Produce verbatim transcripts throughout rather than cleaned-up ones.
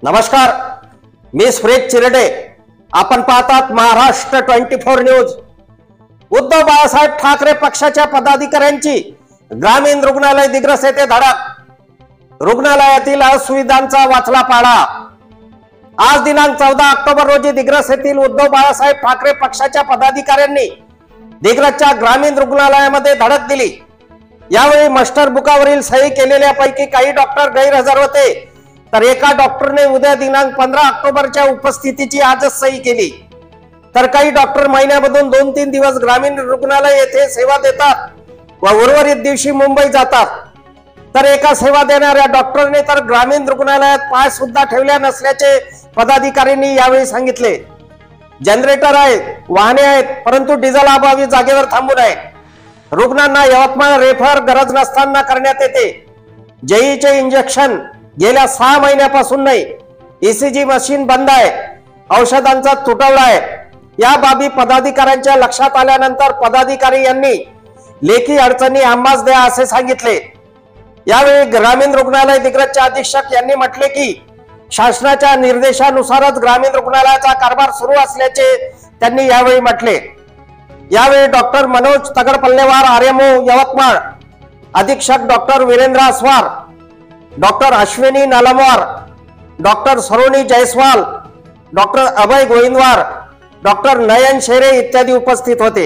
नमस्कार, मी सुरेश चिरडे. आपण पाहतात Maharashtra twenty four news. Uddhav Balasaheb Thackeray पक्षाच्या पदाधिकाऱ्यांची ग्रामीण रुग्णालय दिग्रस येथे धडक. रुग्णालयातील असुविधांचा वाचला पाडा. आज दिनांक चौदा ऑक्टोबर रोजी दिग्रस येथील उद्धव बाळासाहेब ठाकरे पक्षाच्या पदाधिकाऱ्यांनी दिग्रसच्या ग्रामीण रुग्णालयामध्ये धडक दिली. यावेळी मास्टर बुकावरील सही केलेल्या पैकी काही डॉक्टर गैरहजर होते, तर एका डॉक्टरने उद्या दिनांक पंधरा ऑक्टोबरच्या उपस्थितीची आजच सही केली. तर काही डॉक्टर महिन्यामधून दोन तीन दिवस ग्रामीण रुग्णालय येथे सेवा देतात व उर्वरित दिवशी मुंबई जातात. तर एका सेवा देणाऱ्या डॉक्टरने तर ग्रामीण रुग्णालयात पाय सुद्धा ठेवल्या नसल्याचे पदाधिकाऱ्यांनी यावेळी सांगितले. जनरेटर आहेत, वाहने आहेत, परंतु डिझेल अभावी जागेवर थांबून आहे. रुग्णांना यवतमाळ रेफर गरज नसताना करण्यात येते. जेईचे इंजेक्शन गेल्या सहा महिन्यापासून नाही. ईसीजी मशीन बंद आहे. औषधांचा तुटवडा आहे. या बाबी पदाधिकाऱ्यांच्या लक्षात आल्यानंतर पदाधिकारी यांनी लेखी अडचणी आम्हास द्या असे सांगितले. यावेळी ग्रामीण रुग्णालय दिग्रसचे अधीक्षक यांनी म्हटले की शासनाच्या निर्देशानुसारच ग्रामीण रुग्णालयाचा कारभार सुरू असल्याचे त्यांनी यावेळी म्हटले. यावेळी डॉक्टर मनोज तगडपल्लेवार आरएमओ यवतमाळ, अधीक्षक doctor Virendra Aswar, doctor Ashwini Nalamwar, doctor Saroni Jaiswal, doctor Abhay Govindwar, doctor Nayan Shere इत्यादी उपस्थित होते.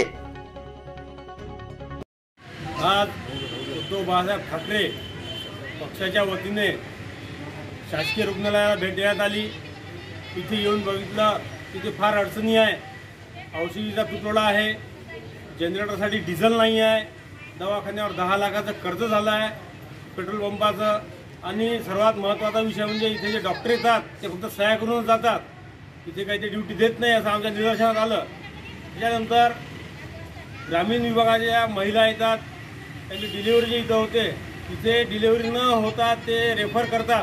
आज उद्धव बाळासाहेब ठाकरे पक्षाच्या वतीने शासकीय रुग्णालयाला भेट देण्यात आली. इथे येऊन बघितलं तिथे फार अडचणी आहे. औषधीचा तुटवडा आहे. जनरेटरसाठी डिझेल नाही आहे. दवाखान्यावर दहा लाखाचं कर्ज झालं आहे, पेट्रोल पंपाचं. आणि सर्वात महत्त्वाचा विषय म्हणजे इथे जे डॉक्टर येतात ते फक्त सह्या करूनच जातात. इथे काही ते ड्युटी देत नाही असं आमच्या निदर्शनात आलं. त्याच्यानंतर ग्रामीण विभागाच्या महिला येतात, त्यांची डिलिव्हरी जे इथं होते तिथे डिलिव्हरी न होता ते रेफर करतात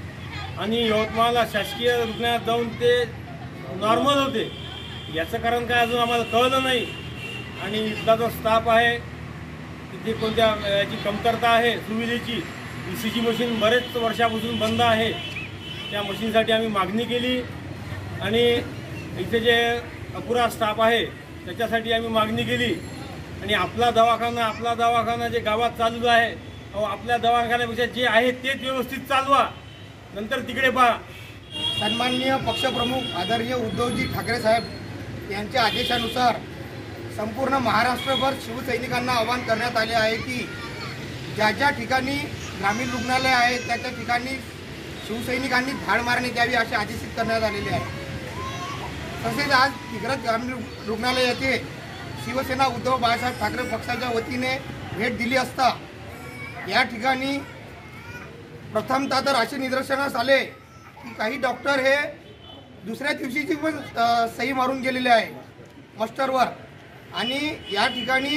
आणि यवतमाळला शासकीय रुग्णालयात जाऊन ते नॉर्मल होते. याचं कारण काय अजून आम्हाला कळलं नाही. आणि इथला जो स्टाफ आहे तिथे कोणत्या याची कमतरता आहे सुविधेची. ई सी जी मशीन बरेच वर्षापासून बंद आहे. त्या मशीनसाठी आम्ही मागणी केली आणि इथे जे अपुरा स्टाफ आहे त्याच्यासाठी आम्ही मागणी केली. आणि आपला दवाखाना आपला दवाखाना जे गावात चालू आहे, अहो आपल्या दवाखान्यापेक्षा जे आहे तेच व्यवस्थित चालवा, नंतर तिकडे पहा. सन्माननीय पक्षप्रमुख आदरणीय उद्धवजी ठाकरे साहेब यांच्या आदेशानुसार संपूर्ण महाराष्ट्रभर शिवसैनिकांना आवाहन करण्यात आले आहे की ज्या ज्या ठिकाणी ग्रामीण रुग्णालय आहे त्या त्या ठिकाणी शिवसैनिकांनी धाड मारणी द्यावी असे आदेशित करण्यात आलेले आहे. तसेच आज दिग्रस ग्रामीण रुग्णालय येथे शिवसेना उद्धव बाळासाहेब ठाकरे पक्षाच्या वतीने भेट दिली असता या ठिकाणी प्रथमतः तर असे निदर्शनास आले की काही डॉक्टर हे दुसऱ्या दिवशीची पण सही मारून गेलेले आहे मास्टरवर. आणि या ठिकाणी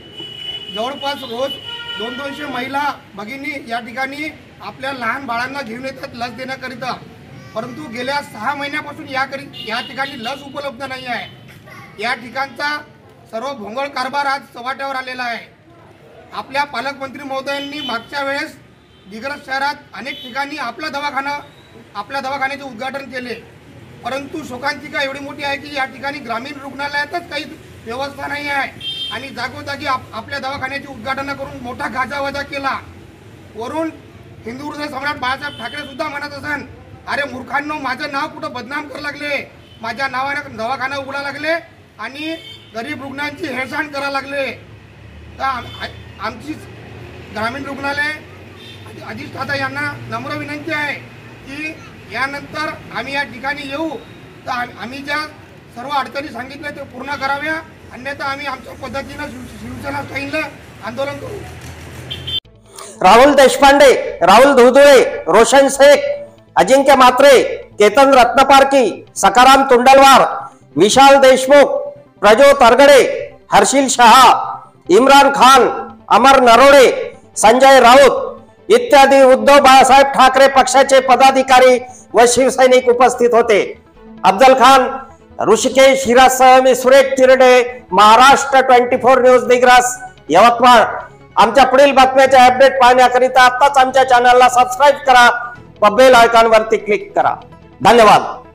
जवळपास रोज दोन दोनशे महिला भगिनी या ठिकाणी आपल्या लहान बाळांना घेऊन येतात लस देण्याकरिता. परंतु गेल्या सहा महिन्यापासून याकरी या ठिकाणी लस उपलब्ध नाही आहे. या ठिकाणचा सर्व भोंगळ कारभार आज चव्हाट्यावर आलेला आहे. आपल्या पालकमंत्री महोदयांनी मागच्या वेळेस दिग्रस शहरात अनेक ठिकाणी आपला दवाखाना आपल्या दवाखान्याचे उद्घाटन केले. परंतु शोकांतिका एवढी मोठी आहे की या ठिकाणी ग्रामीण रुग्णालयातच काही व्यवस्था नाही आहे. आणि जागोजागी आप आपल्या दवाखान्याची उद्घाटन करून मोठा गाजावाजा केला. वरून हिंदू हृदय सम्राट बाळासाहेब ठाकरे सुद्धा म्हणत असन, अरे मूर्खांनो, माझं नाव कुठं बदनाम करा लागले, माझ्या नावाने दवाखाना उघडा लागले आणि गरीब रुग्णांची हेळसांड करा लागले. तर आमची ग्रामीण रुग्णालय अधिष्ठाता यांना नम्र विनंती आहे की यानंतर आम्ही या ठिकाणी येऊ तर आम्ही ज्या सर्व अडचणी सांगितल्या ते पूर्ण कराव्या, अन्यथा आम्ही आमच्या पद्धतीनं शिवसेना स्थायीला आंदोलन करू. राहुल देशपांडे, राहुल धुळधुळे, रोशन शेख, अजिंक्य म्हात्रे, केतन रत्नपारकी, सकाराम तुंडलवार, विशाल देशमुख, प्रजो तरगडे, हर्षिल शहा, इम्रान खान, अमर नरोडे, संजय राऊत इत्यादी उद्धव बाळासाहेब ठाकरे पक्षाचे पदाधिकारी व शिवसैनिक उपस्थित होते. अफजल खान, ऋषिकेश हिरासह मी Suresh Chirde, Maharashtra twenty four news Digras Yavatmal. आमच्या पुढील बातम्याचे अपडेट पाहण्याकरिता आताच आमच्या चॅनलला सबस्क्राईब करा व बेल आयकॉन वरती क्लिक करा. धन्यवाद.